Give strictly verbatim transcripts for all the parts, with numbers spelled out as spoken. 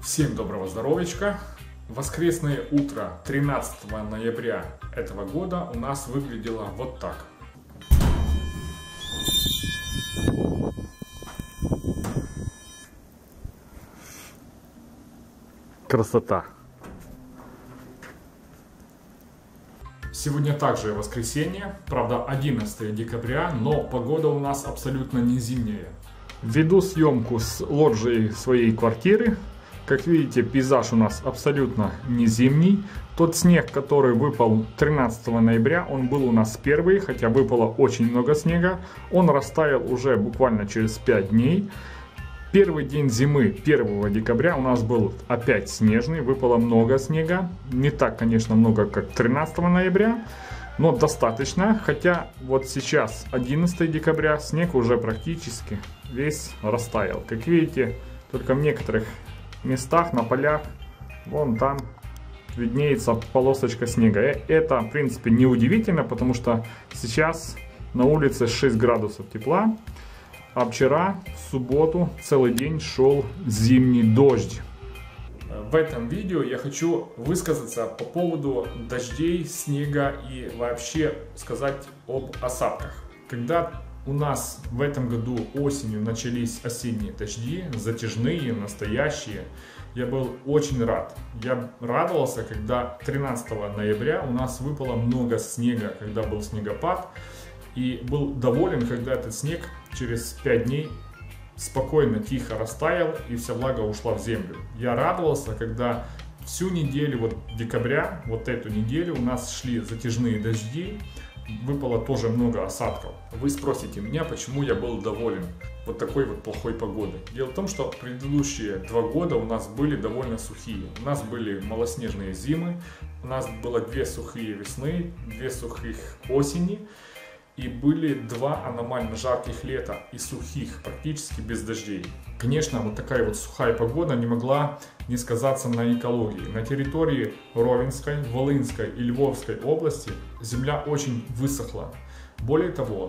Всем доброго здоровичка! Воскресное утро тринадцатого ноября этого года у нас выглядело вот так. Красота! Сегодня также воскресенье, правда одиннадцатое декабря, но погода у нас абсолютно не зимняя. Веду съемку с лоджии своей квартиры. Как видите, пейзаж у нас абсолютно не зимний. Тот снег, который выпал тринадцатого ноября, он был у нас первый, хотя выпало очень много снега. Он растаял уже буквально через пять дней. Первый день зимы, первого декабря, у нас был опять снежный, выпало много снега. Не так, конечно, много, как тринадцатого ноября, но достаточно. Хотя вот сейчас, одиннадцатое декабря, снег уже практически весь растаял. Как видите, только в некоторых местах на полях, вон там виднеется полосочка снега. Это, в принципе, не удивительно, потому что сейчас на улице шесть градусов тепла. А вчера, в субботу, целый день шел зимний дождь. В этом видео я хочу высказаться по поводу дождей, снега и вообще сказать об осадках. Когда у нас в этом году осенью начались осенние дожди, затяжные, настоящие, я был очень рад. Я радовался, когда тринадцатого ноября у нас выпало много снега, когда был снегопад. И был доволен, когда этот снег через пять дней спокойно, тихо растаял и вся влага ушла в землю. Я радовался, когда всю неделю вот декабря, вот эту неделю у нас шли затяжные дожди, выпало тоже много осадков. Вы спросите меня, почему я был доволен вот такой вот плохой погодой. Дело в том, что предыдущие два года у нас были довольно сухие. У нас были малоснежные зимы, у нас было две сухие весны, две сухих осени. И были два аномально жарких лета и сухих, практически без дождей. Конечно, вот такая вот сухая погода не могла не сказаться на экологии. На территории Ровенской, Волынской и Львовской области земля очень высохла. Более того,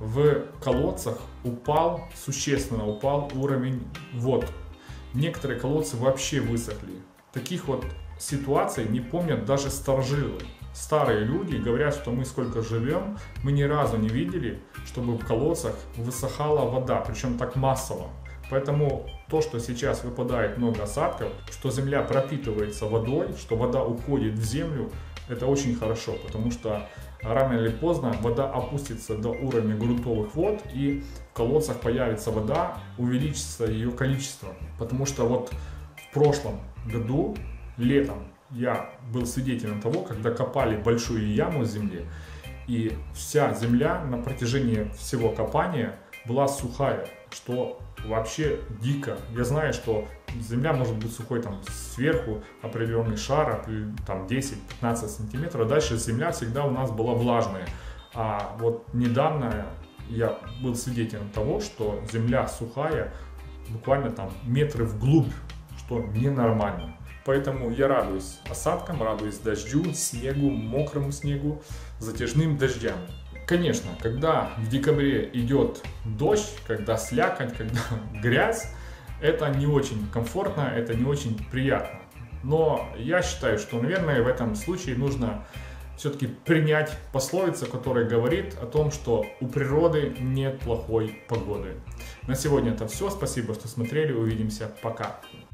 в колодцах упал, существенно упал уровень вод. Некоторые колодцы вообще высохли. Таких вот ситуаций не помнят даже старожилы. Старые люди говорят, что мы сколько живем, мы ни разу не видели, чтобы в колодцах высыхала вода, причем так массово. Поэтому то, что сейчас выпадает много осадков, что земля пропитывается водой, что вода уходит в землю, это очень хорошо, потому что рано или поздно вода опустится до уровня грунтовых вод и в колодцах появится вода, увеличится ее количество. Потому что вот в прошлом году, летом, я был свидетелем того, когда копали большую яму в земле, и вся земля на протяжении всего копания была сухая, что вообще дико. Я знаю, что земля может быть сухой там сверху определенный шар, там десять-пятнадцать сантиметров, а дальше земля всегда у нас была влажная. А вот недавно я был свидетелем того, что земля сухая буквально там метры вглубь, что ненормально. Поэтому я радуюсь осадкам, радуюсь дождю, снегу, мокрому снегу, затяжным дождям. Конечно, когда в декабре идет дождь, когда слякоть, когда грязь, это не очень комфортно, это не очень приятно. Но я считаю, что, наверное, в этом случае нужно все-таки принять пословицу, которая говорит о том, что у природы нет плохой погоды. На сегодня это все. Спасибо, что смотрели. Увидимся. Пока.